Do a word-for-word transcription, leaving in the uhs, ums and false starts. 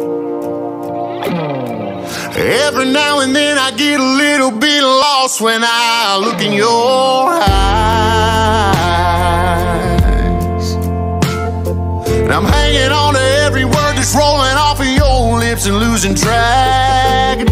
Every now and then I get a little bit lost when I look in your eyes. And I'm hanging on to every word that's rolling off of your lips and losing track of